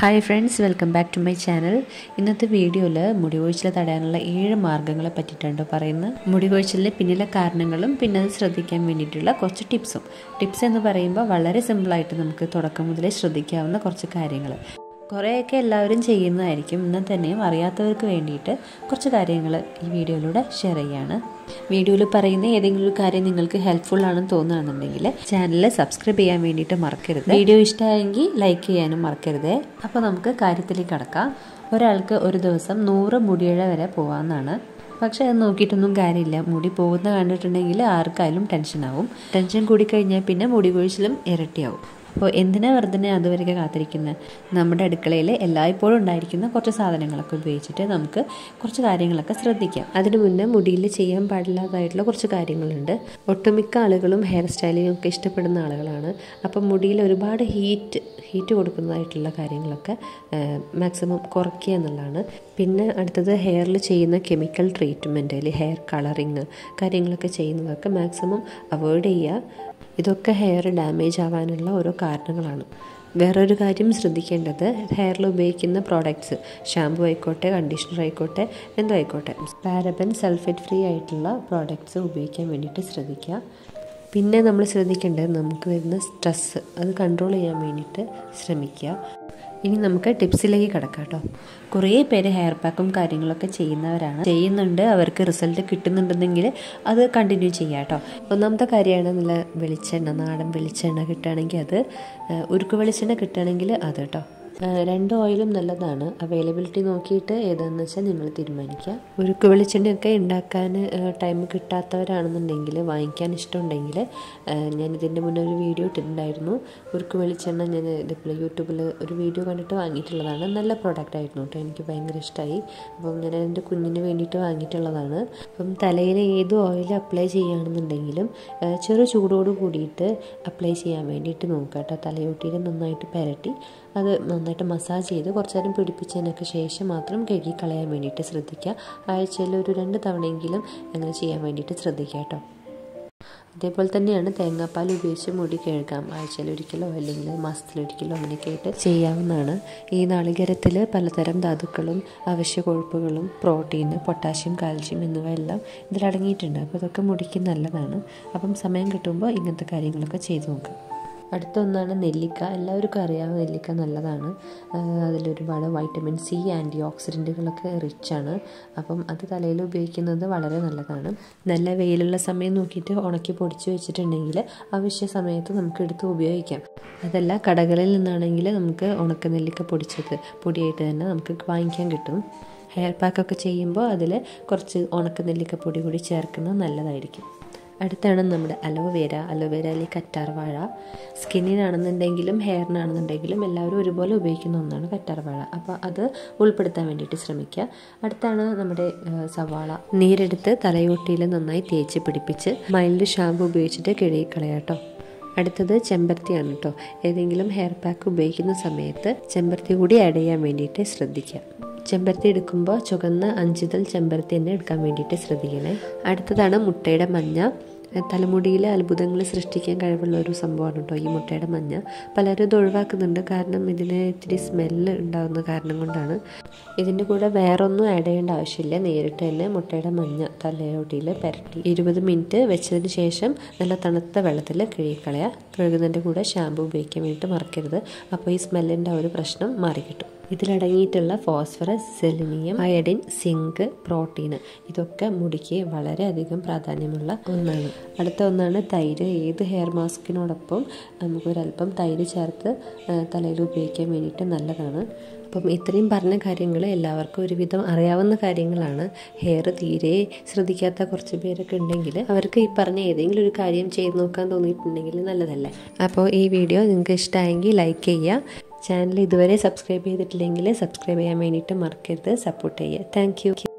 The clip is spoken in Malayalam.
Hi friends, welcome back to my channel. ഇന്നത്തെ വീഡിയോയിൽ മുടി കൊഴിച്ചിൽ തടയാനുള്ള 7 മാർഗ്ഗങ്ങളെ പറ്റിയിട്ടാണ് പറയുന്നത്. മുടി കൊഴിച്ചിലിൻ്റെ പിന്നിലെ കാരണങ്ങളും പിന്നെ അത് ശ്രദ്ധിക്കാൻ വേണ്ടിയിട്ടുള്ള കുറച്ച് ടിപ്സ് എന്ന് പറയുമ്പോൾ വളരെ സിമ്പിളായിട്ട് നമുക്ക് തുടക്കം മുതലേ ശ്രദ്ധിക്കാവുന്ന കുറച്ച് കാര്യങ്ങൾ. കുറേയൊക്കെ എല്ലാവരും ചെയ്യുന്നതായിരിക്കും. എന്നാൽ തന്നെയും അറിയാത്തവർക്ക് വേണ്ടിയിട്ട് കുറച്ച് കാര്യങ്ങൾ ഈ വീഡിയോയിലൂടെ ഷെയർ ചെയ്യുകയാണ്. വീഡിയോയിൽ പറയുന്ന ഏതെങ്കിലും ഒരു കാര്യം നിങ്ങൾക്ക് ഹെൽപ്ഫുൾ ആണെന്ന് തോന്നുകയാണെന്നുണ്ടെങ്കിൽ ചാനൽ സബ്സ്ക്രൈബ് ചെയ്യാൻ വേണ്ടിയിട്ട് മറക്കരുത്. വീഡിയോ ഇഷ്ടമായെങ്കിൽ ലൈക്ക് ചെയ്യാനും മറക്കരുത്. അപ്പോൾ നമുക്ക് കാര്യത്തിലേക്ക് കടക്കാം. ഒരാൾക്ക് ഒരു ദിവസം 100 മുടിയിഴ വരെ പോകാമെന്നാണ്. പക്ഷേ അത് നോക്കിയിട്ടൊന്നും കാര്യമില്ല. മുടി പോകുന്ന കണ്ടിട്ടുണ്ടെങ്കിൽ ആർക്കായാലും ടെൻഷനാവും. ടെൻഷൻ കൂടിക്കഴിഞ്ഞാൽ പിന്നെ മുടി കൊഴിച്ചിലും ഇരട്ടിയാവും. അപ്പോൾ എന്തിനാ വെറുതെ അതുവരെയൊക്കെ കാത്തിരിക്കുന്നത്? നമ്മുടെ അടുക്കളയിൽ എല്ലായ്പ്പോഴും ഉണ്ടായിരിക്കുന്ന കുറച്ച് സാധനങ്ങളൊക്കെ ഉപയോഗിച്ചിട്ട് നമുക്ക് കുറച്ച് കാര്യങ്ങളൊക്കെ ശ്രദ്ധിക്കാം. അതിനു മുന്നേ മുടിയിൽ ചെയ്യാൻ പാടില്ലാതായിട്ടുള്ള കുറച്ച് കാര്യങ്ങളുണ്ട്. ഒട്ടുമിക്ക ആളുകളും ഹെയർ സ്റ്റൈലിങ്ങൊക്കെ ഇഷ്ടപ്പെടുന്ന ആളുകളാണ്. അപ്പം മുടിയിൽ ഒരുപാട് ഹീറ്റ് കൊടുക്കുന്നതായിട്ടുള്ള കാര്യങ്ങളൊക്കെ മാക്സിമം കുറയ്ക്കുക എന്നുള്ളതാണ്. പിന്നെ അടുത്തത് ഹെയറിൽ ചെയ്യുന്ന കെമിക്കൽ ട്രീറ്റ്മെൻറ്റ്, അല്ലെങ്കിൽ ഹെയർ കളറിങ് കാര്യങ്ങളൊക്കെ ചെയ്യുന്നതൊക്കെ മാക്സിമം അവോയ്ഡ് ചെയ്യുക. ഇതൊക്കെ ഹെയർ ഡാമേജ് ആവാനുള്ള ഓരോ കാരണങ്ങളാണ്. വേറൊരു കാര്യം ശ്രദ്ധിക്കേണ്ടത്, ഹെയറിൽ ഉപയോഗിക്കുന്ന പ്രോഡക്റ്റ്സ്, ഷാമ്പു ആയിക്കോട്ടെ, കണ്ടീഷണർ ആയിക്കോട്ടെ, എന്തോ ആയിക്കോട്ടെ, പാരബൻ സൾഫേറ്റ് ഫ്രീ ആയിട്ടുള്ള പ്രോഡക്റ്റ്സ് ഉപയോഗിക്കാൻ വേണ്ടിയിട്ട് ശ്രദ്ധിക്കുക. പിന്നെ നമ്മൾ ശ്രദ്ധിക്കേണ്ടത് നമുക്ക് വരുന്ന സ്ട്രെസ്സ് അത് കൺട്രോൾ ചെയ്യാൻ വേണ്ടിയിട്ട് ശ്രമിക്കുക. ഇനി നമുക്ക് ടിപ്സിലേക്ക് കിടക്കാം കേട്ടോ. കുറേ പേര് ഹെയർ പാക്കും കാര്യങ്ങളൊക്കെ ചെയ്യുന്നുണ്ട്. അവർക്ക് റിസൾട്ട് കിട്ടുന്നുണ്ടെങ്കിൽ അത് കണ്ടിന്യൂ ചെയ്യാം കേട്ടോ. ഒന്നാമത്തെ കാര്യമാണ് നല്ല വെളിച്ചെണ്ണ, നാടൻ വെളിച്ചെണ്ണ കിട്ടുകയാണെങ്കിൽ അത്, ഉരുക്ക് വെളിച്ചെണ്ണ കിട്ടുകയാണെങ്കിൽ അത് കേട്ടോ. 2 ഓയിലും നല്ലതാണ്. അവൈലബിലിറ്റി നോക്കിയിട്ട് ഏതാണെന്ന് വെച്ചാൽ നിങ്ങൾ തീരുമാനിക്കുക. ഉരുക്ക് വെളിച്ചെണ്ണയൊക്കെ ഉണ്ടാക്കാൻ ടൈം കിട്ടാത്തവരാണെന്നുണ്ടെങ്കിൽ, വാങ്ങിക്കാൻ ഇഷ്ടമുണ്ടെങ്കിൽ, ഞാനിതിൻ്റെ മുന്നേ ഒരു വീഡിയോ ഇട്ടിട്ടുണ്ടായിരുന്നു. ഉരുക്ക് വെളിച്ചെണ്ണ ഞാൻ ഇതുപോലെ യൂട്യൂബിൽ ഒരു വീഡിയോ കണ്ടിട്ട് വാങ്ങിയിട്ടുള്ളതാണ്. നല്ല പ്രോഡക്റ്റ് ആയിരുന്നു കേട്ടോ, എനിക്ക് ഭയങ്കര ഇഷ്ടമായി. അപ്പം ഞാൻ എൻ്റെ കുഞ്ഞിന് വേണ്ടിയിട്ട് വാങ്ങിയിട്ടുള്ളതാണ്. അപ്പം തലയിൽ ഏത് ഓയിൽ അപ്ലൈ ചെയ്യുകയാണെന്നുണ്ടെങ്കിലും ചെറു ചൂടോട് കൂടിയിട്ട് അപ്ലൈ ചെയ്യാൻ വേണ്ടിയിട്ട് നോക്കുക കേട്ടോ. തലയോട്ടിയിൽ നന്നായിട്ട് പുരട്ടി അത് നന്നായിട്ട് മസാജ് ചെയ്ത് കുറച്ച് നേരം പിടിപ്പിച്ചതിനൊക്കെ ശേഷം മാത്രം കഴുകി കളയാൻ വേണ്ടിയിട്ട് ശ്രദ്ധിക്കുക. ആഴ്ചയിൽ ഒരു 2 തവണയെങ്കിലും അങ്ങനെ ചെയ്യാൻ വേണ്ടിയിട്ട് ശ്രദ്ധിക്കുക കേട്ടോ. അതേപോലെ തന്നെയാണ് തേങ്ങാപ്പാൽ ഉപയോഗിച്ച് മുടി കഴുകാം. ആഴ്ചയിൽ ഒരിക്കലോ അല്ലെങ്കിൽ മാസത്തിലൊരിക്കലോ അങ്ങനെയൊക്കെ ആയിട്ട് ചെയ്യാവുന്നതാണ്. ഈ നാളികേരത്തിൽ പലതരം ധാതുക്കളും അവശ്യ കൊഴുപ്പുകളും പ്രോട്ടീൻ, പൊട്ടാഷ്യം, കാൽഷ്യം എന്നിവയെല്ലാം ഇതിലടങ്ങിയിട്ടുണ്ട്. അപ്പോൾ ഇതൊക്കെ മുടിക്ക് നല്ലതാണ്. അപ്പം സമയം കിട്ടുമ്പോൾ ഇങ്ങനത്തെ കാര്യങ്ങളൊക്കെ ചെയ്ത് നോക്കാം. അടുത്ത ഒന്നാണ് നെല്ലിക്ക. എല്ലാവർക്കും അറിയാം നെല്ലിക്ക നല്ലതാണ്. അതിലൊരുപാട് വൈറ്റമിൻ സി, ആൻറ്റി ഓക്സിഡൻറ്റുകളൊക്കെ റിച്ചാണ്. അപ്പം അത് തലയിൽ ഉപയോഗിക്കുന്നത് വളരെ നല്ലതാണ്. നല്ല വെയിലുള്ള സമയം നോക്കിയിട്ട് ഉണക്കി പൊടിച്ച് വെച്ചിട്ടുണ്ടെങ്കിൽ ആവശ്യ സമയത്ത് നമുക്ക് എടുത്ത് ഉപയോഗിക്കാം. അതല്ല, കടകളിൽ നിന്നാണെങ്കിൽ നമുക്ക് ഉണക്ക നെല്ലിക്ക പൊടിച്ചത് പൊടിയായിട്ട് തന്നെ നമുക്ക് വാങ്ങിക്കാൻ കിട്ടും. ഹെയർ പാക്കൊക്കെ ചെയ്യുമ്പോൾ അതിൽ കുറച്ച് ഉണക്ക നെല്ലിക്ക പൊടി കൂടി ചേർക്കുന്നത് നല്ലതായിരിക്കും. അടുത്താണ് നമ്മുടെ അലോവേരയിൽ കറ്റാർവാഴ. സ്കിന്നിനാണെന്നുണ്ടെങ്കിലും ഹെയറിനാണെന്നുണ്ടെങ്കിലും എല്ലാവരും ഒരുപോലെ ഉപയോഗിക്കുന്ന ഒന്നാണ് കറ്റാർവാഴ. അപ്പോൾ അത് ഉൾപ്പെടുത്താൻ വേണ്ടിയിട്ട് ശ്രമിക്കുക. അടുത്താണ് നമ്മുടെ സവാള. നീരെടുത്ത് തലയോട്ടിയിൽ നന്നായി തേച്ച് പിടിപ്പിച്ച് മൈൽഡ് ഷാമ്പു ഉപയോഗിച്ചിട്ട് കഴുകി കളയാം കേട്ടോ. അടുത്തത് ചെമ്പരത്തിയാണ് കേട്ടോ. ഏതെങ്കിലും ഹെയർ പാക്ക് ഉപയോഗിക്കുന്ന സമയത്ത് ചെമ്പരത്തി കൂടി ആഡ് ചെയ്യാൻ വേണ്ടിയിട്ട് ശ്രദ്ധിക്കുക. ചെമ്പരത്തി എടുക്കുമ്പോൾ ചുവന്ന 5 ഇതൾ ചെമ്പരത്തി തന്നെ എടുക്കാൻ വേണ്ടിയിട്ട് ശ്രദ്ധിക്കണേ. അടുത്തതാണ് മുട്ടയുടെ മഞ്ഞ. തലമുടിയിൽ അത്ഭുതങ്ങൾ സൃഷ്ടിക്കാൻ കഴിവുള്ള ഒരു സംഭവമാണ് കേട്ടോ ഈ മുട്ടയുടെ മഞ്ഞ. പലരും ഇത് ഒഴിവാക്കുന്നുണ്ട്, കാരണം ഇതിന് ഇത്തിരി സ്മെല്ല് ഉണ്ടാകുന്ന കാരണം കൊണ്ടാണ്. ഇതിൻ്റെ കൂടെ വേറൊന്നും ആഡ് ചെയ്യേണ്ട ആവശ്യമില്ല. നേരിട്ട് തന്നെ മുട്ടയുടെ മഞ്ഞ തലയോട്ടിയിൽ പുരട്ടി 20 മിനിറ്റ് വെച്ചതിന് ശേഷം നല്ല തണുത്ത വെള്ളത്തിൽ കഴുകിക്കളയുക. കഴുകുന്നതിൻ്റെ കൂടെ ഷാമ്പു ഉപയോഗിക്കാൻ വേണ്ടിയിട്ട് മറക്കരുത്. അപ്പോൾ ഈ സ്മെല്ലിൻ്റെ ഒരു പ്രശ്നം മാറിക്കിട്ടും. ഇതിലടങ്ങിയിട്ടുള്ള phosphorus, selenium, iodine, zinc, protein ഇതൊക്കെ മുടിക്ക് വളരെയധികം പ്രാധാന്യമുള്ള ഒന്നാണ്. അടുത്ത ഒന്നാണ് തൈര്. ഏത് ഹെയർ മാസ്കിനോടൊപ്പം നമുക്കൊരല്പം തൈര് ചേർത്ത് തലയിൽ ഉപയോഗിക്കാൻ വേണ്ടിയിട്ട് നല്ലതാണ്. അപ്പം ഇത്രയും പറഞ്ഞ കാര്യങ്ങൾ എല്ലാവർക്കും ഒരുവിധം അറിയാവുന്ന കാര്യങ്ങളാണ്. ഹെയർ തീരെ ശ്രദ്ധിക്കാത്ത കുറച്ച് പേരൊക്കെ ഉണ്ടെങ്കിൽ അവർക്ക് ഈ പറഞ്ഞ ഏതെങ്കിലും ഒരു കാര്യം ചെയ്ത് നോക്കാൻ തോന്നിയിട്ടുണ്ടെങ്കിൽ നല്ലതല്ലേ. അപ്പോൾ ഈ വീഡിയോ നിങ്ങൾക്ക് ഇഷ്ടമായെങ്കിൽ ലൈക്ക് ചെയ്യുക. ചാനൽ ഇതുവരെ സബ്സ്ക്രൈബ് ചെയ്തിട്ടില്ലെങ്കിൽ സബ്സ്ക്രൈബ് ചെയ്യാൻ വേണ്ടിയിട്ട് മറക്കരുത്. സപ്പോർട്ട് ചെയ്യുക. Thank U.